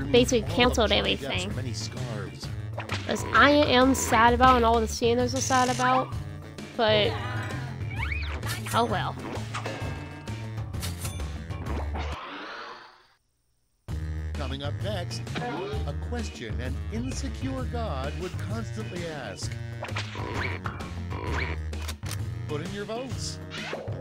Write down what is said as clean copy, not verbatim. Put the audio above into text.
basically canceled everything. As I am sad about, and all the standards are sad about, but oh well. Coming up next, a question an insecure god would constantly ask. Put in your votes.